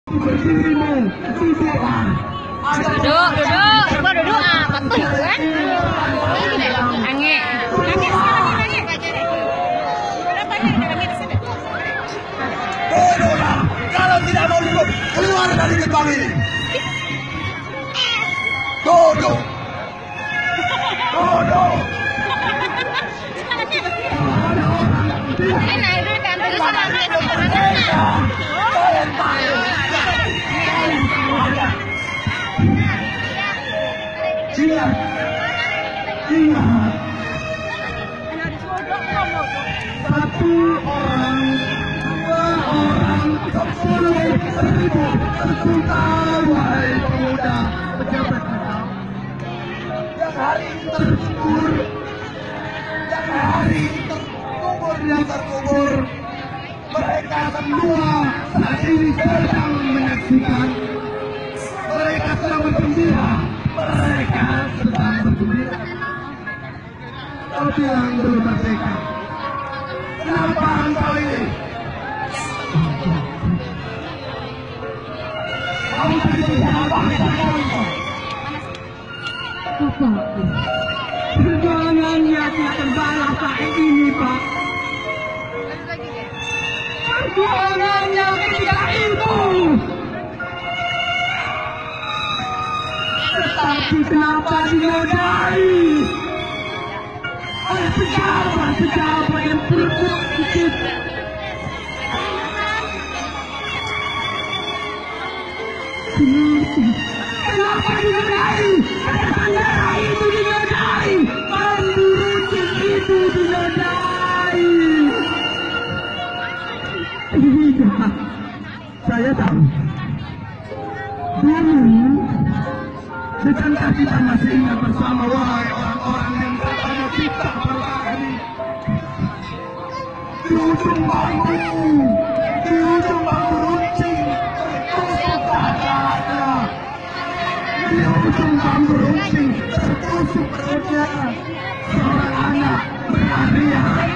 berdirimu di Tuhan. Duduk, gua duduk betul kan? Ange sekarang Bodohlah kalau tidak mau duduk, keluar dari gerbang ini. Bodoh. Ingat, satu orang, dua orang, 10.000 tercipta, wahai pemuda pejabat negara. Yang hari ini terkubur, yang terkubur, mereka semua saat ini sedang menyaksikan. Mereka sedang bergembira. Tapi yang belum merdeka, kenapa engkau ini? Kamu begitu apa engkau? Apa? Perjuangannya tidak terbalas saat ini, Pak. Perjuangannya ketika itu. Tetapi kenapa dinodai oleh pejabat yang produktif? Kenapa dinodai? Bendera itu dinodai, bambu runcing itu dinodai. Tidak, saya tahu. Dulu, bukankah kita masih ingat bersama, wahai orang-orang yang katanya kita berani di ujung bambu runcing tertusuk dadanya, di ujung bambu runcing tertusuk perutnya, seorang anak berlarian.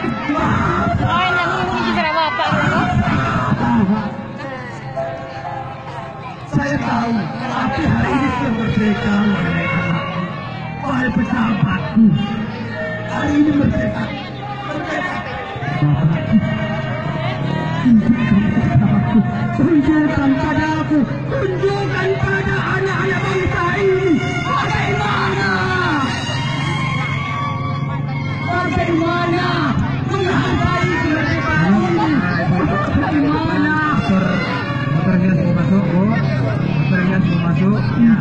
Saya tahu, tapi hari ini sudah merdeka, wahai pejabatku. Hari ini merdeka. Tunjukkan padaku, tunjukkan pada anak-anak bangsa ini bagaimana menghargai kemerdekaan ini, bagaimana. Motornya mau masuk, Bu. Motornya mau masuk. Ya.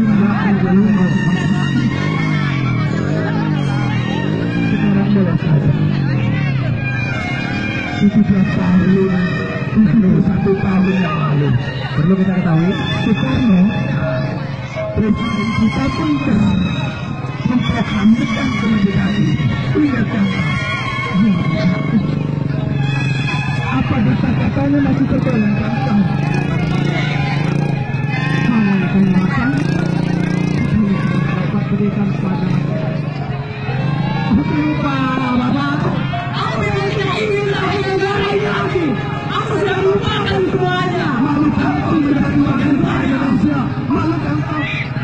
17 tahun, 71 tahun yang lalu. Perlu kita ketahui, Soekarno, presiden kita pun telah memproklamirkan kemerdekaan ini. Ingatkan, apa kata-katanya masih terbayangkan? Hal penguatan dapat berikan kepada aku lupa, Bapak. Aku tidak ingin lagi negara ini lagi. Aku sudah lupakan semuanya. Malukan kau menjadi wakil rakyat Indonesia. Malukan kau.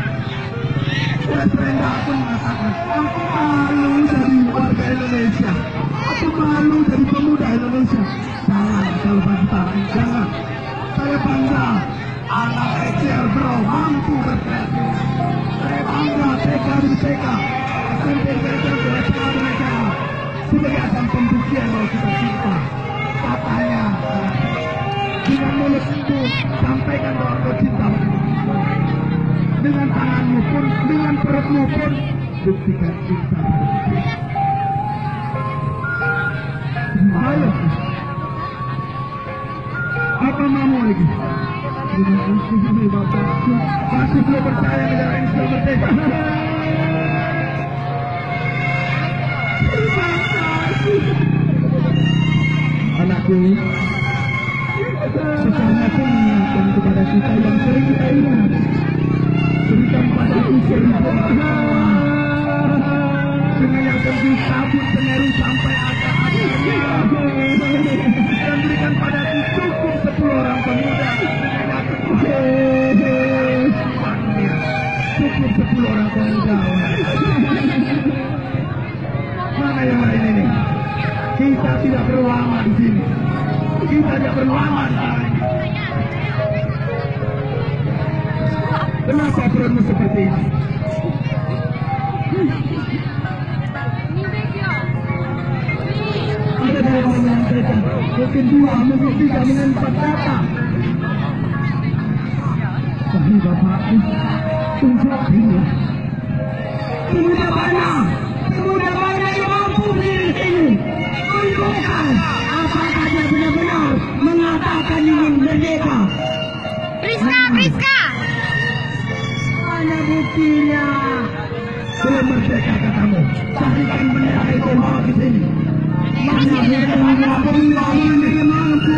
Brenda pun mengatakan, aku malu jadi warga Indonesia. Aku malu jadi pemuda Indonesia. Jangan kalau bangsa, jangan. Saya bangga anak kecil bro mampu berkreasi. Saya bangga TK dan TK SMP mereka sebagai ajang pembuktian bahwa kita cinta. Katanya dengan mulut itu sampaikan bahwa kau cinta. Dengan tanganmu pun, dengan perutmu pun buktikan cinta. Ayo, apa mau lagi? Dengan ini bapakku masih belum percaya negara ini sudah merdeka. Anakku, Soekarno pun mengingatkan kepada kita yang sering kita ingat. Berikan padaku 1000 dengan yang penting sabut Semeru sampai akar-akarnya. Dan berikan padaku cukup 10 orang pemuda dengan yang Mana yang lain ini? Kita tidak perlu lama di sini. Kita tidak perlu lama di sini. Kenapa perutmu seperti ini? Ada yang menyampaikan, mungkin 2, mungkin 3, mungkin 4 kata. Tapi Bapak, tunjuk dia. Pemuda mana yang mampu berdiri di sini? Tunjukkan apakah dia benar-benar mengatakan ingin merdeka. Priska. Mana buktinya? Belum merdeka katamu. Carikan bendera itu bawa ke sini. Mana buktinya pemuda ini mampu?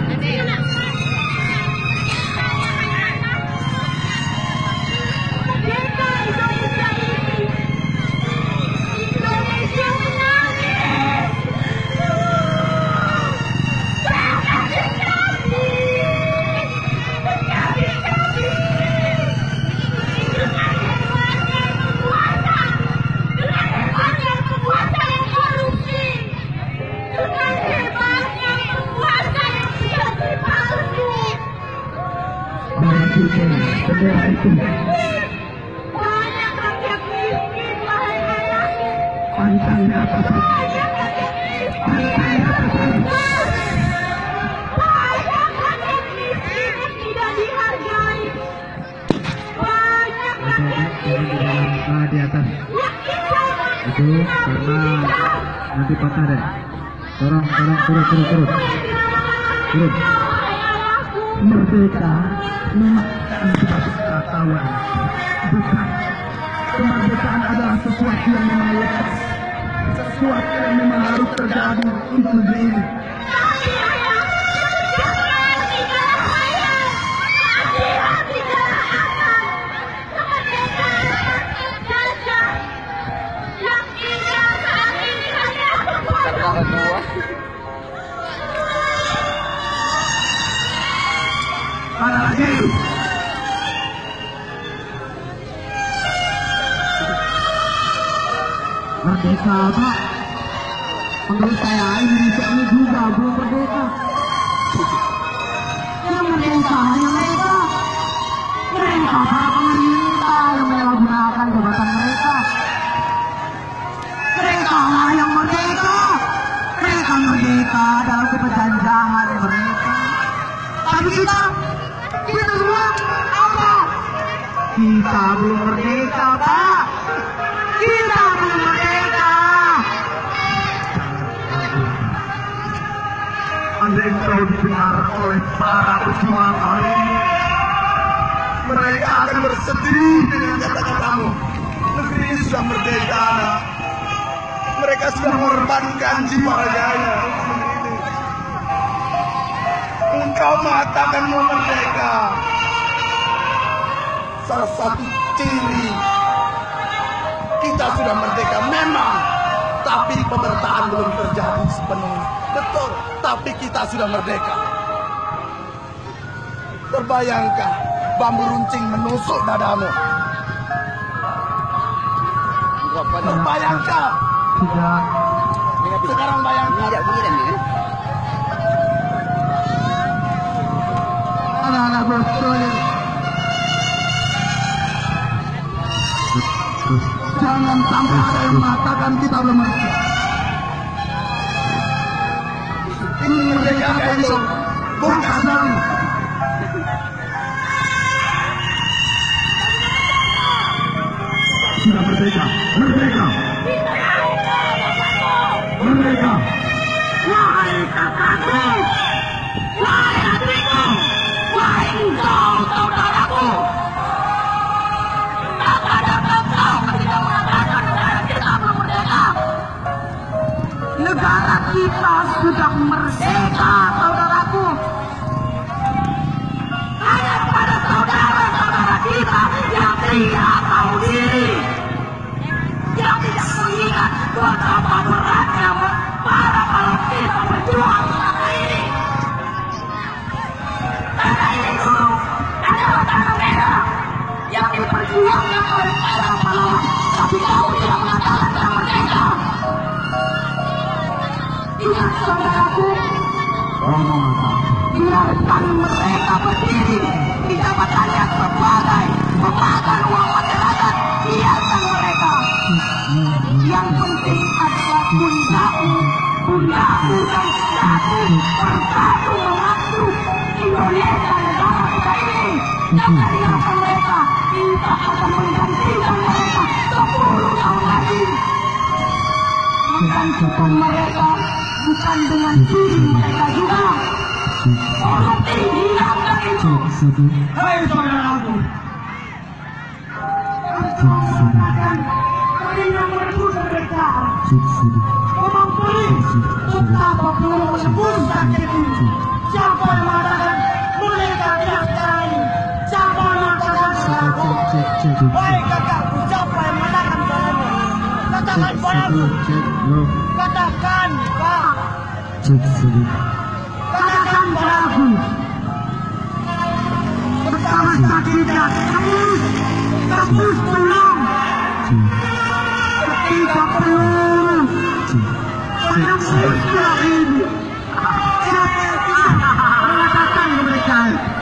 Bendera itu Banyak rakyat miskin, wahai ayahku. pantangnya apa saja? Pantangnya apa saja? Banyak rakyat miskin yang tidak dihargai. Banyak rakyat miskin Di atas yang tidak itu karena nanti patah deh. Turun. Merdeka memang sebagai kawan, bukan. Kemerdekaan adalah sesuatu yang memang lepas, sesuatu yang memang harus terjadi untuk negeri ini. Mana lagi? Merdeka Pak. Menurut saya Indonesia ini juga belum merdeka. Yang merdeka hanya mereka. Mereka para pemerintah yang menyalahgunakan jabatan mereka. Mereka lah yang merdeka. Mereka merdeka dalam keperjanjian mereka. Tapi kita semua apa? Kita belum merdeka Pak. Kita belum merdeka. Andai engkau didengar oleh para pejuang hari ini, mereka akan bersedih dengan kata-katamu. Negeri ini sudah merdeka, anak. Mereka sudah mengorbankan jiwa raganya. Engkau mengatakan mau merdeka. Salah satu ciri kita sudah merdeka memang, tapi pemerintahan belum terjadi sepenuhnya. Betul, tapi kita sudah merdeka. Terbayangkan bambu runcing menusuk dadamu. Terbayangkan. Sudah. Sekarang bayangkan. Anak-anak bosku, jangan sampai ada yang mengatakan kita belum merdeka. Ini merdeka itu bukan. Sudah merdeka. Wahai kakakku, wahai adikku, wahai engkau saudaraku. Ketika mengatakan negara kita belum merdeka. Negara kita sudah merdeka, saudaraku. Hanya pada saudara-saudara kita yang tidak tahu diri, yang tidak mengingat betapa beratnya para Palestina berjuang selama ini. Tanah ini dulu adalah tanah merah yang diperjuangkan oleh para pahlawan saudaraku, biarkan mereka berdiri di jabatannya sebagai pemakan uang masyarakat. Biarkan mereka. Yang penting adalah bundaku dan saudaraku bersatu mengadu Indonesia negara kita ini. Jangan biarkan mereka. Kita akan menggantikan mereka 10 tahun lagi. Menggantikan mereka bukan dengan diri mereka juga. Tolong dihilangkan itu. Hei saudaraku, mengatakan kalian yang merebut mereka. Kemampuan betapa perlu menebus sakit ini. Siapa yang mengatakan mereka tidak tahu? Siapa yang mengatakan aku? Hei kakakku, siapa yang mengatakan padamu? Katakan padamu. Katakan, Pak. Katakan padaku. Betapa sakitnya. Tembus tulang. Ketika perlu menembus tulang ini. Siapa mengatakan mereka?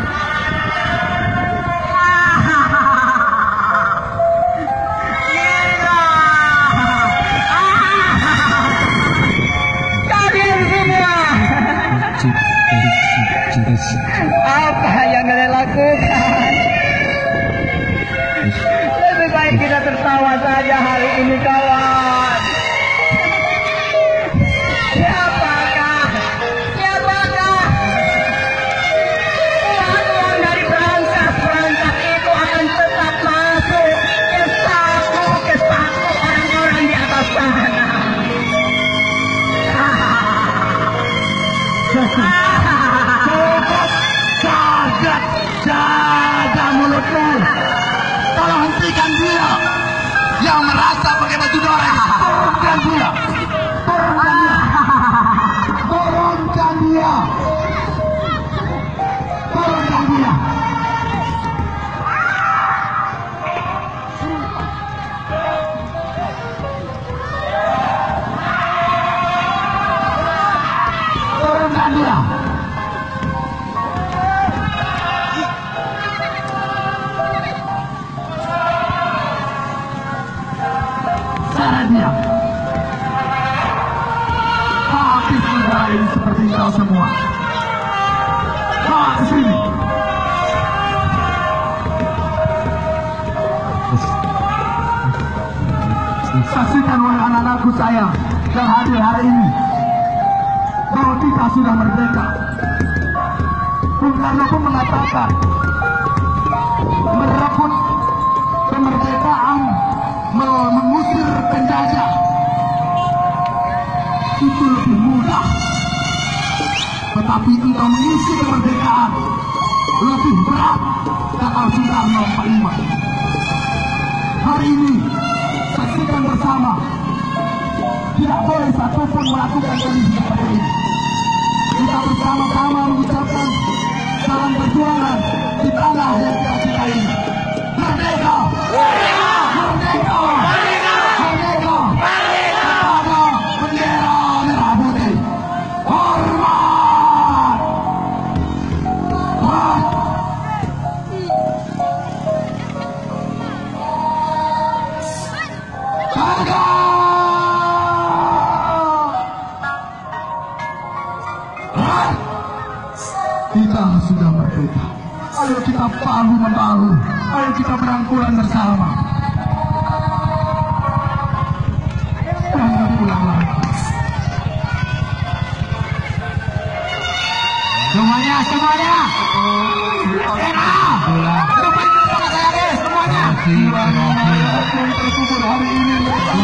Apa yang kalian lakukan? Lebih baik kita tertawa saja hari ini, kawan. Siapakah uang dari perangkat itu akan tetap masuk ke saku orang-orang di atas sana. Jaga mulutmu. Tolong hentikan dia yang merasa pakai baju doreng. Turunkan dia. Turunkan dia. Turunkan dia. Turunkan dia. Dia habis negara ini seperti kau semua. Bawa ke sini. Saksikan oleh anak-anakku saya yang hadir hari ini bahwa kita sudah merdeka. Bung Karno pun mengatakan merebut kemerdekaan, mengusir penjajah itu lebih mudah, tetapi engkau mengisi kemerdekaan lebih berat, kata Soekarno 45. Hari ini saksikan bersama, tidak boleh satupun melakukan kondisi seperti ini. Kita bersama-sama mengucapkan salam perjuangan di tanah yang kita cintai ini. Merdeka! Merdeka! Merdeka! Kepada bendera merah putih. Hormat! Harga! Kita sudah merdeka. Ayo kita bahu membahu. Ayo kita berangkulan bersama. Jangan pulang lagi. Semuanya. Semuanya. Terkubur hari ini.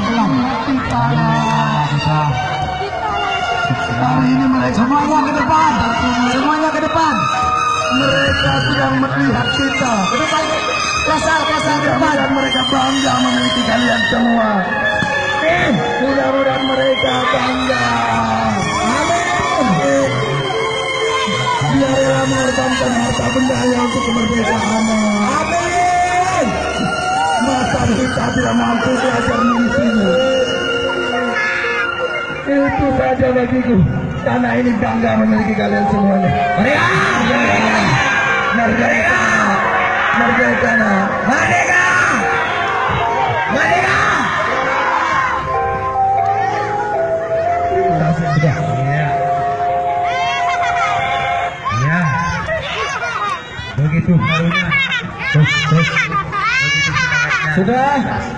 Hari ini mereka semuanya ke depan. Semuanya ke depan. Mereka sedang melihat kita. Ke depan. Kasar ke depan. Dan mereka bangga memiliki kalian semua. Mudah-mudahan mereka bangga. Amin. Dia rela mengorbankan harta bendanya untuk kemerdekaan. Amin. Masa kita tidak mampu belajar mengisinya. Itu saja bagiku. tanah ini bangga memiliki kalian semuanya. Merdeka! Merdeka! Merdeka! Merdeka! Merdeka! Sudah. Iya. Iya. Begitu harunya. Terus. Begitu semangatnya. Sudah.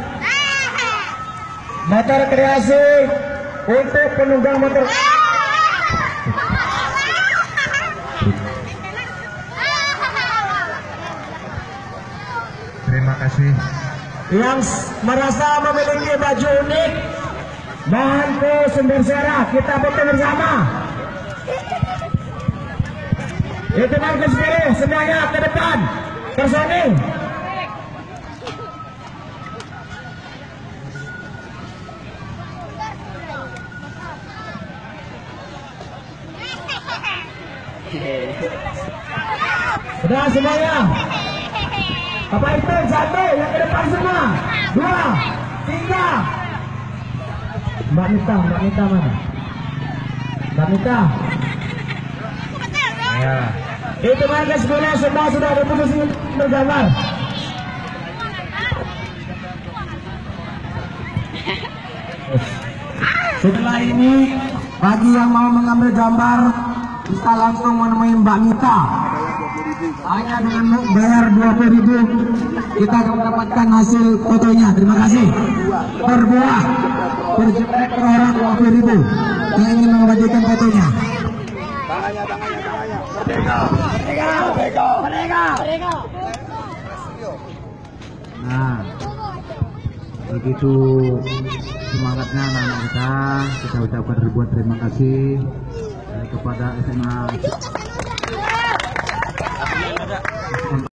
Motor kreasi untuk penunggang motor. Terima kasih. Yang merasa memiliki baju unik, mohon ke sumber suara, kita foto bersama. Itu markas biru, semuanya ke depan. Personil. Sudah semuanya. Apa itu? Satu, yang ke depan semua. 2, 3. Mbak Nita mana? Mbak Nita. Ya. Itu markas bola semua sudah berposisi bergambar. Setelah ini, bagi yang mau mengambil gambar, bisa langsung menemui Mbak Nita. Hanya dengan bayar 20.000 kita akan mendapatkan hasil fotonya. Terima kasih. Per buah, per jeprek, per orang 20.000 yang ingin membagikan fotonya. Merdeka. Nah, begitu semangatnya anak-anak kita ucapkan ribuan terima kasih kepada SMA